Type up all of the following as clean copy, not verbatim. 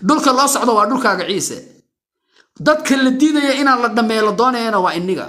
دولك الله صعدوا ودولك عيسى ضد كل الدين إن الله دم يلدون أنا وإنيجا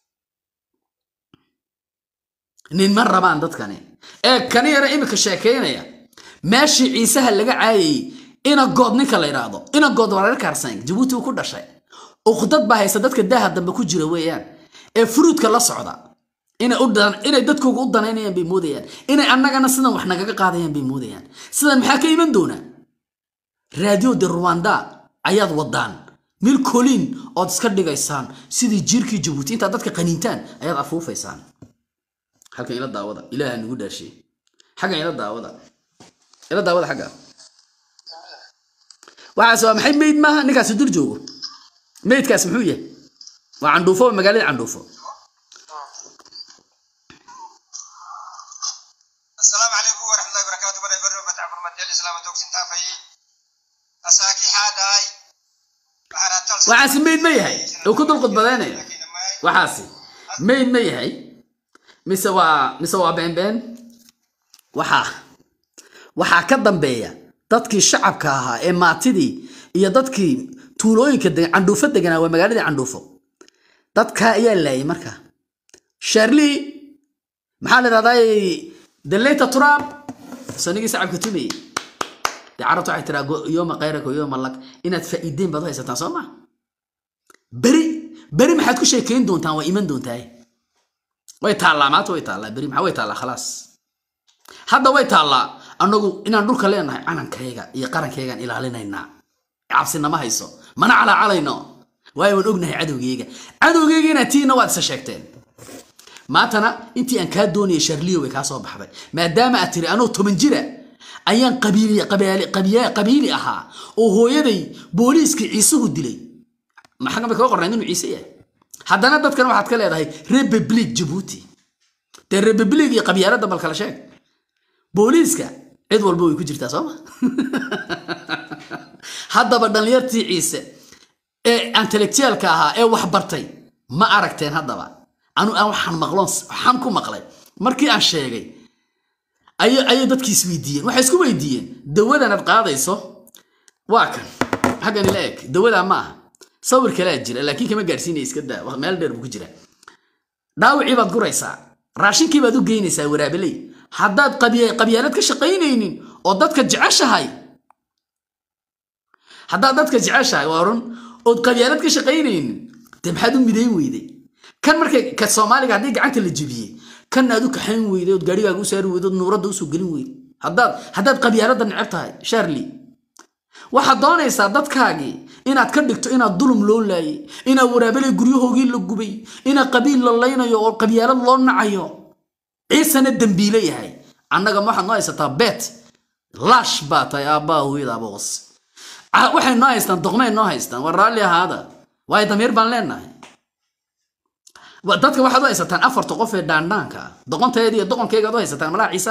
نين مرة بان ضد كني كان يرى إمك الشاكين يا ماشي عيسى اللي عاي إنا قاد نكلا يراضو إنا قاد ورا الكارسين جبوتي وكل شيء وخدت بها يسددك الدهب دم بكوجر ويان فروت كلا صعدا إنا أردن إنا دتكو أردن إنا بموديان إنا أنا جنا سنة وإحنا جا قاعدين بموديان سنة محاكي من دونه راديو دي رواندا عياد ودان ميل كولين أو تسكر جايسان سيدي جيركي جبوتي أنت عدتك قنينتان عياد عفوف يسان حاجة إلى الدعوة إلى أن نقول شيء حاجة إلى الدعوة إلى الدعوة حاجة وعسوا محي ميد ما نكاس درجو ميد كاس محوية وعنده فوق مقالين عنده فوق السلام عليكم ورحمة الله وبركاته بدأ برو متع فرمتي الإسلام توكسين تافي أساكي حاداي وعاسي ميد ميهي لو كنت القد بداني وحاسي ميد ميهي مسوا بين وحا كدنبيا dadkii shacabka ahaa ee maatidii iyo dadkii tuulooyinka candhuufo deganaa waa magaalada candhuufo dadka ayaa laayay marka Charlie maxaa la raadayay daleyta turaab sanigi shacabka tumay يعرضوا على ترى يوم غيرك ويوم الله إن تفيدين بدها يستنصما بري ما حد كل شيء كين دون تان وإيمان دون تاي ويتعلى ما تويتعلى بري ما ويتعلى خلاص هذا ويتعلى أنو إن نروح لنا أنا كريجا يقارن كريجا إلى علينا إننا عبسنا ما هيسو من علينا وين أجنه عدو جيجا نتينا واتسشكتين ما تنا أنتي أن كادوني شرلي وكاسو بحبي ما دام أتري أنو تمنجرة أيان قبيلي أها وهو يدي بوليسك عيسو الدلي ما حنا بكوا قرنين عيسى هذا ندت كانوا واحد كلا هاي ريببليك جيبوتي الريببليك يا قبيلة ده بالكلاشة بوليسك عدول بوي كجرتا صوما هذا بدل يرتي عيسى انتلكتيال كاها وحبرتي ما أركتين هذا بقى أنا وحن مغلونس حنكم مقلي مركي عن شيء أي دتك سويديين وحيسكوا ويديين دولة نبقى هذا يسو واكن حاجة نلاقيك دولة ما صور كلام جرا لكن كم جالسين يسكت ما يلدر بكجرا داو عباد قريسا راشين كي بدو جيني ساورا بلي حداد قبيلات كشقينين ودتك جعشة هاي حداد دتك جعشة هاي وارون ود قبيلات كشقينين تبحدون بدين ويدي كان مركي كالصومالي قاعدين قعدت اللي تجيبيه كان هذوك حين ويدي وقاريقا وساري ويدي النورد وسوق قلين ويدي حداد قبيلات نعبتها شارلي waxaad doonaysaa dadkaagi inaad ka dhigto inaad dulum loo laayay inaad waraabelay guryahoogii la gubay inaad qabiil la laynayo oo qabyaalad loo nacayo ciisana dambiile yahay annaga waxaad noo haysataa bet lash baatay aabaa hooyada boos waxay noo haystaan doqmay noo haystaan war raalli ahaada way damiir baan leenahay dadka waxaad u haysataan afarta qof ee dhaandhaanka doqonteeda iyo doqonkeyga u haysataan malaa ciisa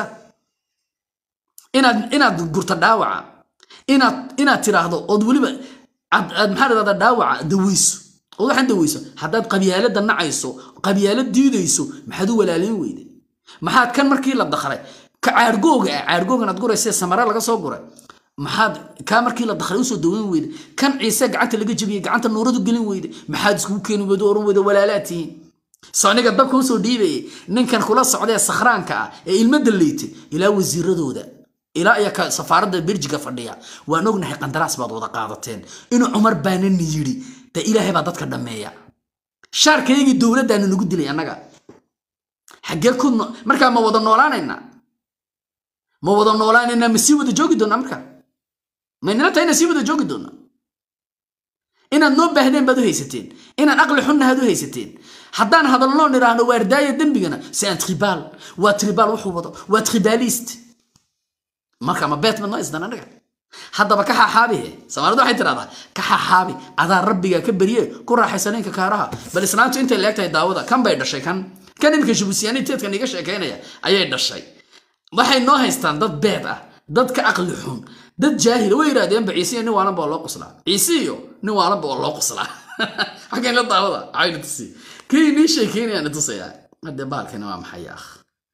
inaad gurta dhaawaca inaad tiraahdo oo waliba aad maxaa raada dhaawaca daweyso oo waxaan daweyso hadaad qabyaalada nacayso qabyaalad diidayso maxaad u walaaleen weyday maxaad kan markii la dakhalay ka caargoogan aad guraysa samara laga soo guray maxaad ka markii la dakhalay soo daweyn weyday kan ciise gacanta laga jabiyay gacanta nuuradu gelin weyday maxaad isku keen wado oran wada walaalatiin sooniga dabka soo dhiibay ninkan kula socday sakhraanka ee ilma daleeytay ilaa wasiiradooda إلى أيك سفارة برجع فرديا ونقول نحن قندراس بعض وضع قاعدتين إنه عمر بان النيجري تا إلى هي بعضات كدمية شارك يجي الدولة ده إنه نقول لي أنا جا حاجة كنا مركا ما وضع نولان إننا ما وضع نولان إننا مسيو ده جوجي دونا مركا ما إننا تاني مسيو ده جوجي دونا إن النوب هدين بدو هيستين إن الأقل حنا هدو هيستين حدان هذا اللون نراه ورداية دم بيجنا سان تريبال وتريبال وحوض وتريباليست marka ma beet ma isdan anaga hadaba ka xaabi Soomaalidu waxay tiraahdaa ka xaabi adaa rabbiga ka bariye ku raaxaysaneenka kaaraha bal islaantu inta leegtay daawada kan bay dhashay kan imika Jibuutiyaani teedkan iga sheekeynaya ayay dhashay waxay noo haystaan dad beed ah dad ka aqli xun dad jaahil way yiraahdeen baciisiyo nin waalan baa loo qoslaa ciisiyo nin waalan baa loo qoslaa xageen la daawada ayna tusi kii ni sheekeynayaan tusaya hadda baalkana waa maxay akh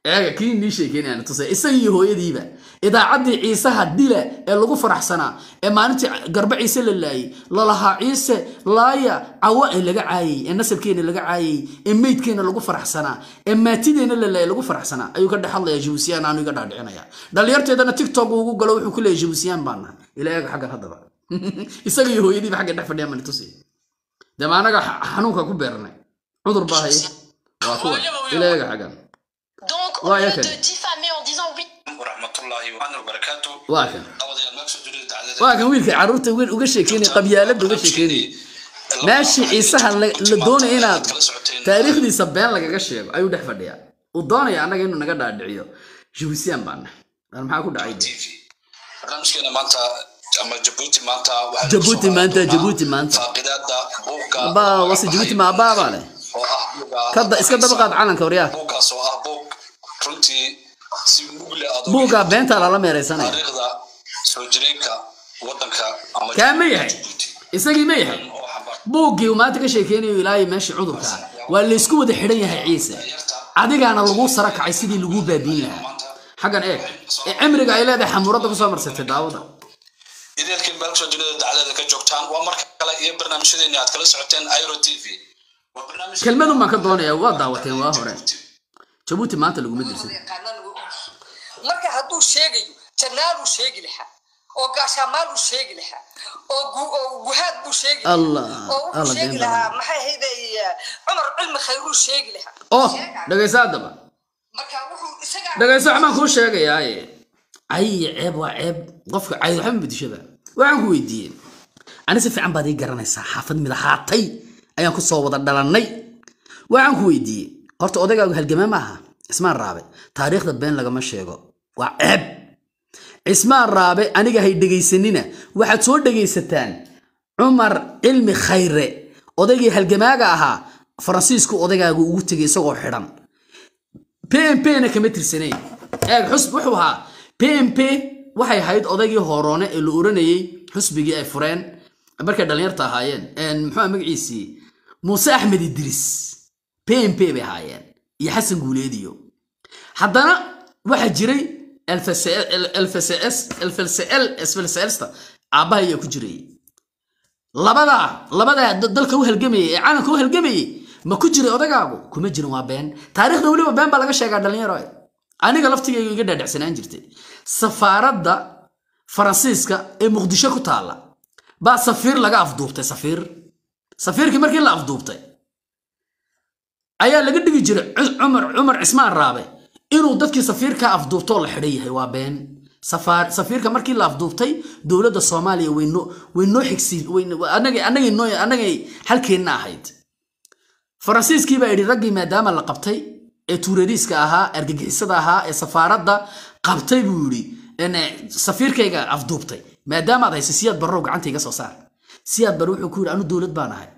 كين نيشي كين يعني تصير إسقي هو يديبه إذا عدي عيسى هديله اللي جو فرح سنة إما أنت قرب عيسى لله لها عيسى لايا عواء اللي جاي الناس الكين اللي جاي إميت كين اللي جو فرح سنة إما تدين اللي جو فرح سنة أيو كده حلا يا جوسيان أنا يقدر أدعينا يا ده اللي يرتدي أنا تيك توك وجوجل وكل جوسيان بانا إلى حاجة هذا بقى إسقي هو يديب حاجة نحفر دي من تصير ده ما أنا حنوكا كبرنا عذر باهي وأقول إلى حاجة Donc, au lieu de diffamer en disant oui. واكن ويلك عروته وين وقشيكيني قبيالد وقشيكيني ماشي عيساها لدون هنا تاريخ دي سبين لك قشيك أيو دح فديا ودوني أنا إنه نقدر أدعيه جوسيان بان أنا ما أقول عيد جبوتي مانتا با وصل جبوتي مع بابا له كذا إسكت بقى عالن كوريا بوكا بنت على ميرسانة كان ميحي إسقي ميحي بوكي وما تكشيكيني ولاي ماشي عذرك واللي سكود الحرية عيسى عادي أنا لغو سرك عيسيدي لغو بابين لها حقا إيه عمرك عيلة ده حمورات بصوا مرسلت داودا إذا الكل بالكش الدنيا على ذاك الجوكتان ومرك على برنامج هذا إني أتكلم ساعتين أيرو تي في كلمة ما كدوني يا واد دعوتين واهرة جبوتي ما أنت لغو مدرسة marka haduu sheegayo janaalu sheegi laha oo gaashamaal sheegi laha oo guhaad buu sheegi Allah Allah sheegi laha maxay hayday Umar ilmi khayru sheegi laha dhageysadaba marka wuxuu isaga dhageyso xamaan ku sheegayay ay ceeb waa ceeb qofka ay waxba bedishada waxaan ku weydiiyay ana si fiican baad ii garanaysaa xaafad midahaatay ayaan ku soo wada dhalanay waxaan ku weydiiyay horta odagaagu halgamaa maaha ismaan raabe taariikhda been lagama sheego waa ceeb ismaan raabe aniga hay dhageysanina waxaad soo dhageysataan Umar ilmi khayre odagii halgamaaga ahaa Faransiisku odagaagu ugu tagay isagoo xiran PMP na kama tirsanay xusb wuxuu ahaa PMP waxay ahayd odagii horoone ee la oranayay xusbigii ay fureen markay dhalinyarta ahaayeen muxuu magaciisii Muuse Axmed Idris PMP bay ahaayeen iyo Xasan Guuleediyo haddana waxa jiray الFCL aabaha ayaa ku jiray labada dalka u halgamay ee caalamka u halgamay ma ku jiray odagaagu kuma jirin waa been taariikhda waliba been baa laga sheegaa dhalinyaro aniga laftigayga iga dhaadhacsanaan jirtay safaaradda Faransiiska ee Muqdisho ku taala baa safiir laga afduubtay safiirkii markii la afduubtay ayaa laga dhigi jiray Umar Ismaan Raabe inuu dadkii safiirka afduubto la xidhay yahay waa been safiirka markii la afduubtay dawladda Soomaaliya weyno xigsiin anaga halkeena ahayd Faransiiskii baa yiri ragii maadaama la qabtay ee tuurariiska ahaa argagixisada ahaa ee safaaradda qabtay buu yiri in safiirkayga afduubtay maadaama ay siyaad barrow gacantayga soo saar siyaad bar wuxuu ku yiri anu dawlad baan ahay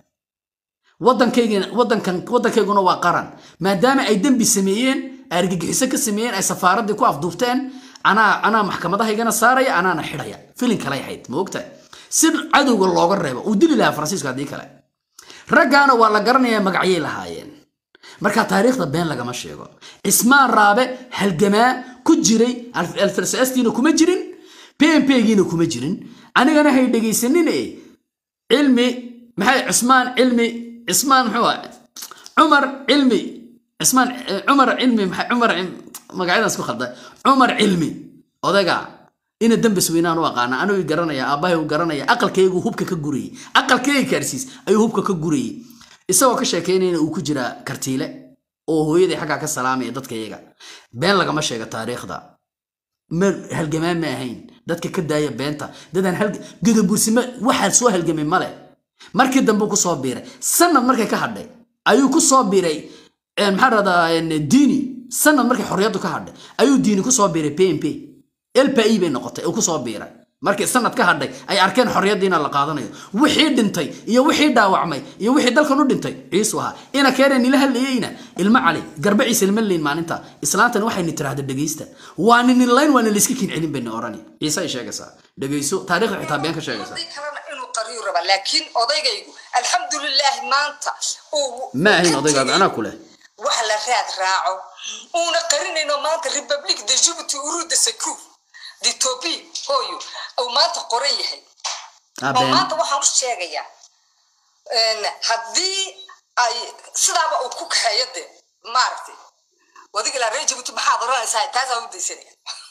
waddankayguna waa qaran maadaama ay dambi sameeyeen argagixiso ka sameeyeen ay safaaradda ku afduubteen ana maxkamadahaygana saaraya ana xidhaya filin kale ahayd ma ogtahay si cadowga looga reebo uu dili lahaa Faransiiska hadii kale raggaana waa la garanayaa magacyay lahaayeen marka taariikhda been lagama sheego Ismaan Raabe halgamaa ku jiray alfarsaastina kuma jirin PMP-giina kuma jirin anigana hay dhageysanine ilmi maxay Ismaan huwa Umar ilmi Ismaan Umar ilmi Umar magacyada isku khaldan Umar ilmi odaga ina dambis weynaan u aqaana anu i garanaya aabahay u garanaya aqalkaygu hubka ka guriyay aqalkayga karsiis ayuu hubka ka guriyay isagoo ka sheekeynayna uu ku jira kartiile oo hooyaday xagaa ka salaamay dadkayaga been lagama sheego taariikhda mar halgamaa ma ahayn dadka ka daaya beenta dadan gadabursima waxa soo halgamay male markii dambe ku soo biiray sanad markay ka hadhay ayuu ku soo biiray maxarada diini sanad markay xorriyadu ka hadhay ayuu diini ku soo biiray PMP LPI bay noqotay oo ku soo biiray markii sanad ka hadhay ay arkeen xorriyadiina la qaadanayo wixii dhintay iyo wixii dhaawacmay iyo wixii dalkan u dhintay ciisu aha ina keenay ilaha leeyina ilma cali garba ciise ilma leen maalinta islaantan waxay nitiraahday dhageysta waan in line waan la iska kin celin been orani ciise ay sheegaysaa dhageyso taariikhda xitaa been ka sheegaysaa inuu qariyo raba laakiin odaygaygu alxamdulillah maanta ma ahin odaygaad ana kule wax la raad raaco una qarinayno maanta Republic de Djibouti uruda saku ditobi hooyo oo maanta qoran yahay oo maanta waxaan u sheegayaa haddii ay sidaaba uu ku kaxeeyade maartay wadiga la reejibu maxaad oranaysaa taas u daysanaya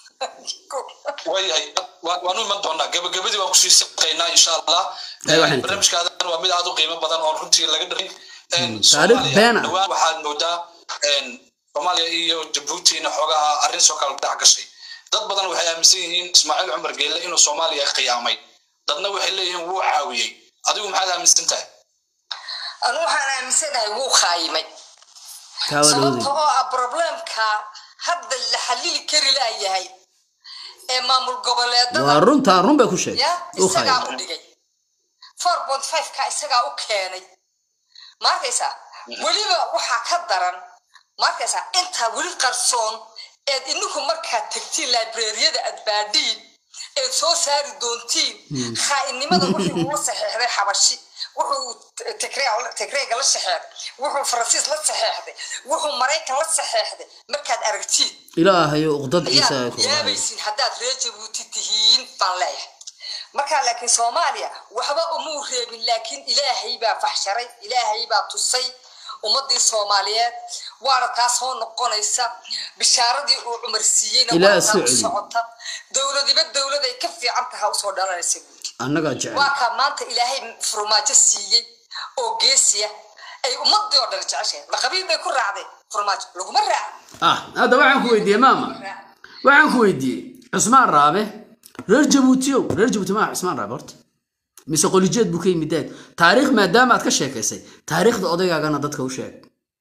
وياي وانو من دونا gabagabadii waan ku sii shaqeynaa insha Allah barnaamijkaadan waa mid aad u qiimo badan oo runtii laga dhigay taariikh beena waxaad moodaa Soomaaliya iyo Djibouti xogaha arrin soo kala dhac gashay dad badan waxay aaminsan yihiin Ismaaciil Cumar Geelle inuu Soomaaliya qiyaamay dadna waxay leeyihiin wuu caawiyay adigu maxaad aaminsan tahay anu waxaan aaminsanahay wuu khaayimay sababtoo ah problemka hadda la xalili kari laayahay maamul goboleedada waa run bay ku sheegay oo khaayimay 4.5 ka isaga u keenay markaysa waliba waxa ka daran markaysa inta wali qarsoon inuu marka tagti library-da adbaadin soo saari doontiin khaa'inimada wixii uu saxiixday xabashi wuxuu Tigreega la saxiixday wuxuu Faransiis la saxiixday wuxuu Mareykan la saxiixday markaad aragtid ilaahay uqdad isa ku yaabaysin haddaad reer Djibouti tihiin baan leeyahay marka laakiin Soomaaliya waxba uma reebin laakiin ilaahay baa faxsharay ilaahay baa tusay ummadii Soomaaliyeed waana taas oo noqonaysa bishaaradii uu Umar siiyayna waa socota dawlad ay ka fiican tahay oo soo dhalanaysa annaga jecel waa ka maanta ilaahay furmaajo siiyay oo geesiya ay ummadii oo dhan jeceshay ma qabiil bay ku raacday furmaajo laguma raac hada waxaan ku weydiiyay maama waxaan ku weydiiyay Usmaan Raabe reer Djibouti ma Usmaan Raabe horta mise qolijeed buu ka yimid taariikh maadaama aad ka sheekaysay taariikhda odaygana dadka u sheeg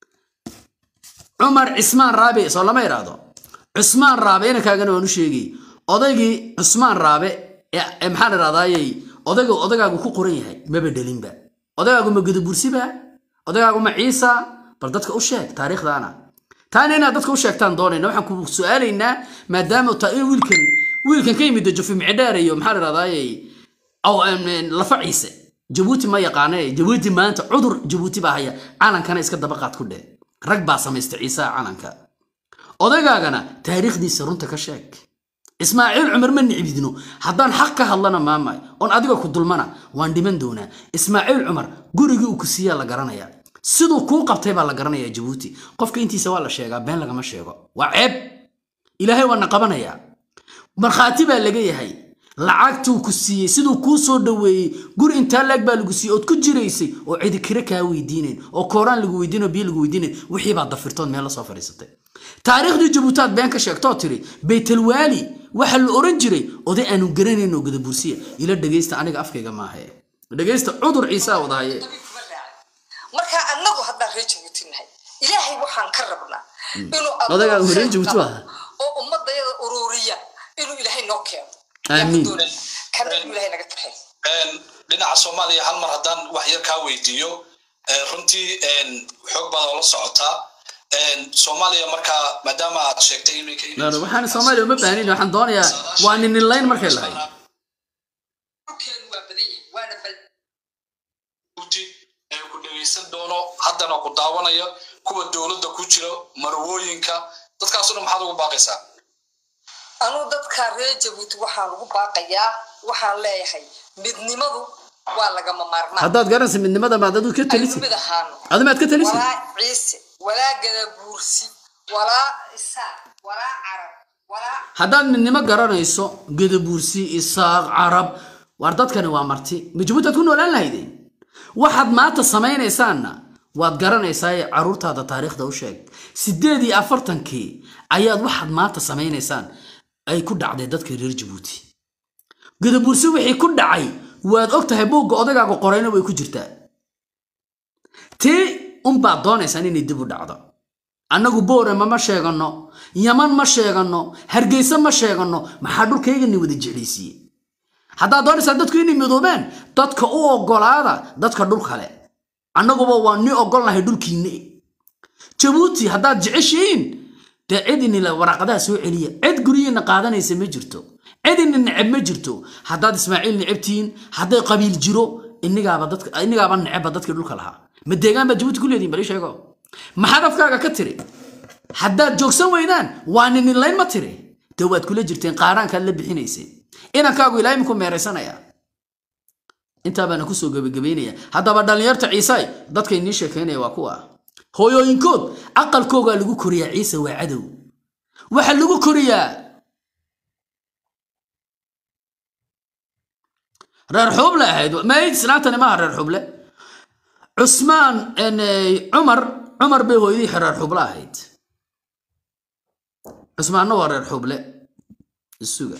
Umar Usmaan Raabe soo lama yiraahdo Usmaan Raabe ina kaagana waan u sheegay odaygii Usmaan Raabe maxaan raadayay odagaagu ku qoran yahay ma bedelinba odagaagu ma Gadabursiba odagaagu ma Ciisa bal dadka u sheeg taariikhdaana taana inaad dadka u sheegtaan doonayna waxaan ku su'aalaynaa maadaama taa wiilkan ka yimid Jofi Micdaar iyo maxaan raadayay أو لفعيسة جيبوتي ما يقانع جيبوتي ما أنت عذر جيبوتي بهاي عالم كان يسكت دبقات كله ركبة سميست عيسى عالم كان أضيق أنا تاريخ دي سرون تكشك إسماعيل عمر من عبيدنو حضان حقها الله ماماي أن أديك كدل منا واندي من دونا إسماعيل عمر جوري وكسيا لجرانا يا سيدو كوكب تبع لجرانا يا جيبوتي قفك أنتي سوالة شيء بين لك ما شيء وعيب إلهي والنقبنا يا مرخاتبة اللي جاي هاي lacagtu ku siiyay sidoo ku soo dhaweeyay gur inta lag baa lagu siiyay oo ku jireysay oo cid kire ka weydiineen oo kooraan lagu weydiino bii lagu weydiineen wixii baa dafirtoon meel la soo fariisatay taariikhda Djibouti been ka sheegtoo tiri Baytul Wali waxa la oran jiray oday aanu garanayno Gadabursiya ila dhageysta aniga afkayga ma ahay dhageysta cudur Ciisa wadahay marka annagu hadda reer Djibouti nahay ilaahay waxaan ka rabnaa inuu odaga reer Djibouti oo ummadayada ururiya inuu ilaahay noo keeno آمين. dhinaca Soomaaliya hal mar hadaan wax yar ka weydiiyo runtii xog badan la socota Soomaaliya marka maadaama aad sheegtay iminka waxaan Soomaaliya uma baahneen waxaan doonayaa waa nin line markay lahayd ku dhageysan doono haddana ku daawanayo kuwa dawladda ku jiro marwooyinka dadkaas oo maxaad ugu baaqaysaa anu dadka reer Djibouti waxaan ugu baaqayaa waxaan leeyahay midnimadu waa laga maarmaan haddaad garanaysa midnimada ma dad ka talisay adama aad ka talisay wala Ciise wala Gadabursi wala Isaaq wala Arab wala haddaad midnimo garanayso Gadabursi Isaaq Arab war dadkani waa marti Djibouti ku noolaan lahaydeen waxaad maanta sameynaysaana waad garanaysaa caruurtaada taariikhda u sheeg 48kii ayaad waxaad maanta sameynaysaan ay ku dhacday dadka reer Djibouti Gadabursi wixii ku dhacay waad ogtahay buugga odagaaga qorayna way ku jirtaa tii baa doonaysan inay dib u dhacdo annagu Boorama ma sheegano Yaman ma sheegano Hargeysa ma sheegano maxaa dhulkayga ni wada jeclaysiin hadda doonaysan dadku inay midoobaan dadka u ogolaada dadka dhul kale annaguba waa ni ogolnahay dhulkiina Djibouti haddaad jeceshiin عدني لا ورقة سوء عد قرينا قاعدين يسمى جرتو عدني نعب ما جرتو حداد إسماعيل نعبتين حدا قبيل جرو إني قابن نعب ضدك كلها مديقان بجبوت كل يدين بريش يقول ما حدا فكاك كتري haddaad joogsan weydaan waa nin layn ma tiri dee waad kula jirteen qaaraankaad la bixinayseen inankaagu ilaahay minku meeraysanaya intaa baana kusoo gabagabaynaya haddaba dhallinyarta ciisaay dadka inii sheekaynaya waa kuwa hooyooyinkood aqalkoogaa lagu koriyaa ciise waa cadow waxa lagu koriyaa reer xuble ahayd mayd sinaantani maaha reer xuble cusmaan cumar bay hooyadii reer xuble ahayd cusmaanna waa reer xuble isuga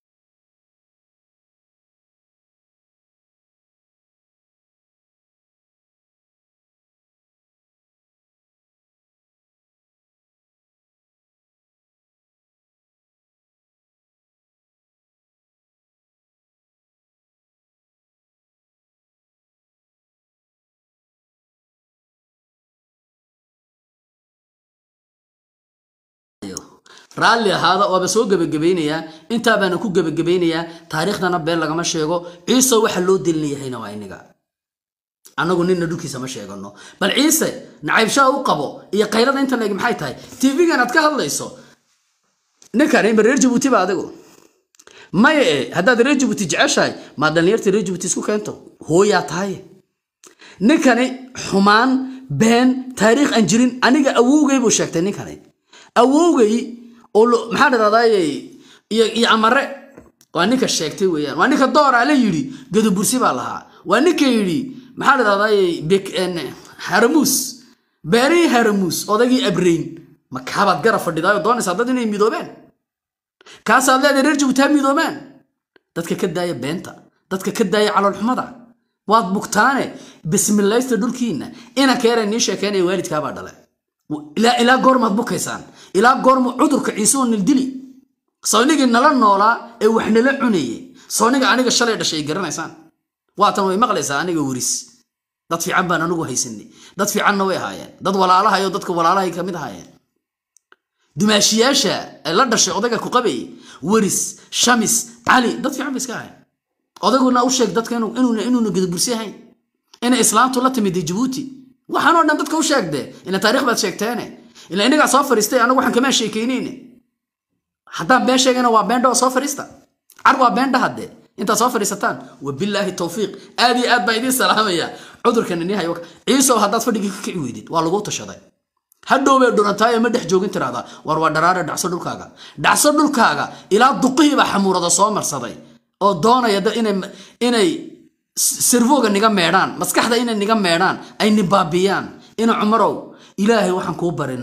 raalli ahaada oo ba soo gabagabeynaya inta baan ku gabagabeynaya taariikhdana been lagama sheego ciise waxa loo dilnayahayna waa inaga anagu ninna dhulkiisa ma sheegano bal ciise nacaybsha u qabo iyo qaylada inta leeg maxay tahay TV-gan aad ka hadlayso ninkan in reer Djibouti ba adigu maye haddaad reer Djibouti jeceshahay ma dhalinyarta reer Djibouti isku keento hooyaa tahay ninkani xumaan been taariikh aan jirin aniga awowgay buu sheegtay ninkani awowgay oo maxaa dhadaaday iyo amare waa ninka sheegtay weeyaan waa ninka door ala yiri gadabursi baa lahaa waa ninka yiri maxaa dhadaaday haramus bari haramus odagii abrayn ma kaabad gara fadhidayo doonaysa dad inay midoobeen kaas aad leedahay reer Djibouti midoobeen dadka ka daaya beenta dadka ka daaya calool xumada waad bugtaane bismillaahista dhulkiina ina keereen ni sheekeynay waalidka baa dhalay ila goormaad bukaysaan ila goormu cudurka ciise oo nildili sooniga nala noolaa ee wax nala cunayay sooniga aniga shalay dhashay garanaysaan waatan way maqlaysaa aniga waris dad fiican baan anigu haysanay dad fiicanna way ahaayeen dad walaalaha iyo dadka walaalaha ka mid ahaayeen dumaashiyaasha la dhashay odaga ku qabay waris shamis ali dad fiican iska ahaayeen odaguna u sheeg dadka inuu gadabursi yahay in islaamtu la timid Djibouti waxaan oo dhan dadka u sheegday in taariikh baad sheegteene ila inaga soo fariistay anagu waxaan kama sheekeyneen haddaan been sheegana waa been dhow soo fariista arwa been dhahade inta soo fariisataan wabillahi tawfiiq aadi aad baa idin salaamaya cudurkan inii hayo ciiso haddaad fadhiga ka kici weydid waa lagu tashaday hadhow bay dhurantaay ma dhex joogin tiraada war waa dharaare dhacso dhulkaaga ilaa duqiiba xamuurada soo marsaday oo doonaya inay servoga niga meedhaan maskaxda inay niga meedhaan ay nibaabiyaan ina cumarow ilaahay waxaan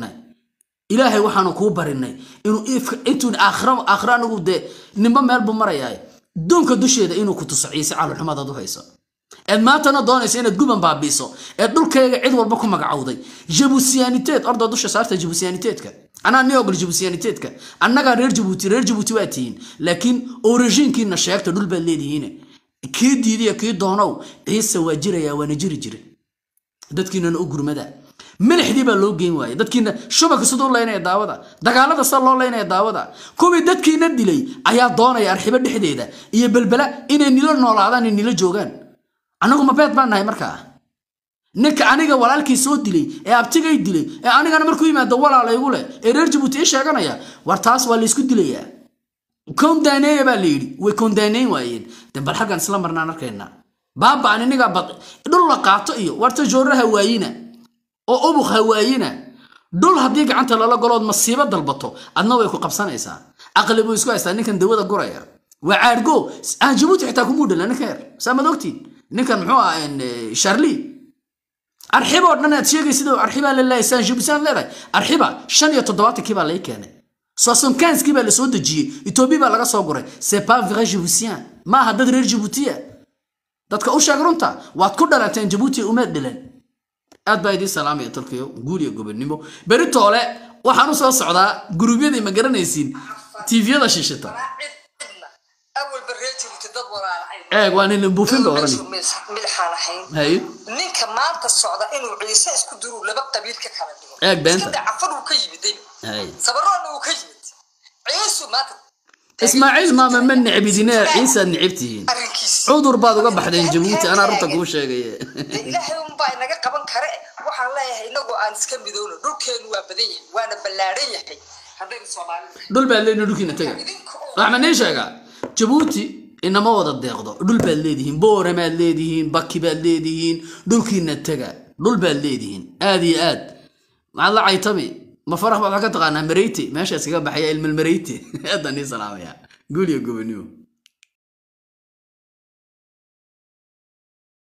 kuu barinay inuu intuu aakhira anigu de nimba meel buu marayaa doonka dusheeda inuu ku tuso ciise calool xumada u hayso maantana doonaysa inaad guban baabiiso dhulkayga cid walba ku magacawday jabusiyaaniteed orda dusha saarta jabusiyaaniteedka anaa neogol jabusiyaaniteedka annaga reer Djibouti waa tihiin laakiin originkiina sheegta dhul baad leedihiin kii diidiya kii doonow ciise waa jiraya waana jiri dadkiina u gurmada milixdii baa loo geyn waayay dadkiina shubaka sidoo leeynay daawada dagaalada sal loo leeynay daawada kuwii dadkiina dilay ayaa doonaya arxiba dhexdeeda iyo balbala inay nila noolaadaan in nila joogaan anagu ma beed baan nahay markaa ninka aniga walaalkii soo dilay ee abtigay dilay ee anigana markuu yimaado walaalaygu leh ee reer Djibouti sheeganaya war taas waa la isku dilayaa kondaaneeya baa leeyiri way kondaaneen waayeen bal xagan isla marnaan arkayna baaba aniga bad dhul la qaato iyo warta jooraha waayina oo ubu hawaayina dhul hadii gacanta lala galood masiibo dalbato adna way ku qabsanaysaa aqlibu isku haystaa ninkan dawada guraya waa caargo aan Djibouti xitaa ku mudala ninkan samadogtiin ninkan muxuu ahaa Charlie arxiba oo dhan aad sheegay sidoo arxiba lillahi san Djibouti leedahay arxiba 57 kiba la keenay 75 kiba la soo dajiyay Ethiopia baa laga soo guray c'est pas vrai Djiboutien ma hadad reer Djibouti dadka u sheeg runta waad ku dhalateen Djibouti uma dhilan aad baa idin salaamay Turkiyo guul iyo gobonimo bari toole waxaan u soo socdaa gurubyadii ma garanaysiin TV-yada shishata أول بريتي وتدور وراء وأنا اللي بوفين دورني ملحان حين هاي نينك ما أنت الصعدة إنه عيسى إسكدروا لبقى بيلك كلام بنت كده عفوا وكيم دين هاي صبروا إنه وكيم عيسى ما اسماعيل ما من نعبدين عيسى نعبتين arrinkiis عذر بعض وقبحدين جبوتي انا رتك وشيغي ilaahay un baa inaga qaban kare waxaan leeyahay inagu aan iska midowno dhulkeenu waa badan yahay waana ballaaran yahay haddaynu Soomaalidu دول بالين دولكينا تغا رحمن ايش هيغا جبوتي انما ودا ديقدو دول بالليدين بوره ما ليدين باكي بالليدين دولكينا تغا دول بالليدين ادي اد مع الله عيطبي ما فرح بقى كتقانا مريتي ماشي اسكا بخيا علم المريتي هذا ني سلام يا قول يا جوبنيو